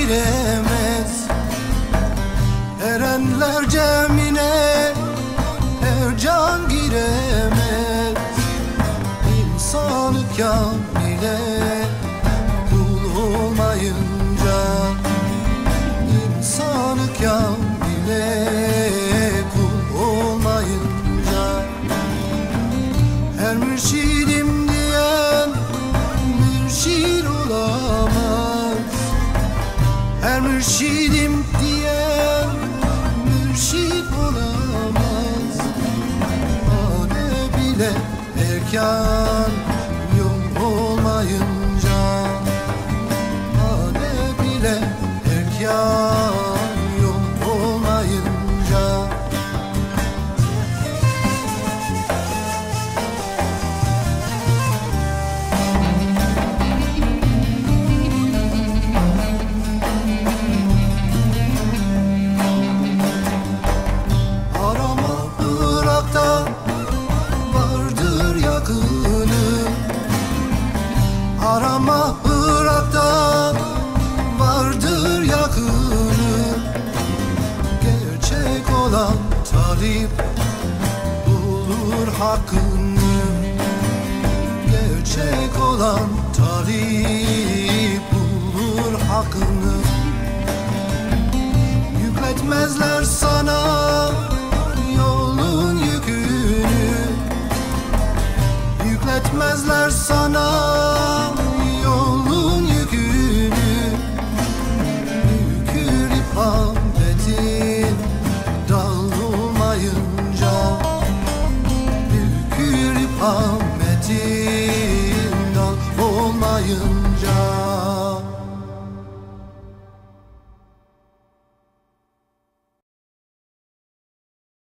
giremez. Erenler cemine her can giremez. İnsanı kamile kul olmayınca, İnsanı kamile kul olmayınca, her mürşidim diyen mürşid olamaz. Her mürşidim diyen mürşid olamaz. Hane bile erkan yol olmayınca, hane bile erkan yol olmayınca. Arama Irak'ta vardır yakını, arama Irak'ta vardır yakını. Gerçek olan talip bulur hakkını, gerçek olan talip bulur hakkını. Yükletmezler sana yolun yükünü, yükletmezler sana yolun yükünü. Bükür ipametin dal olmayınca, bükür ipametin dal olmayınca.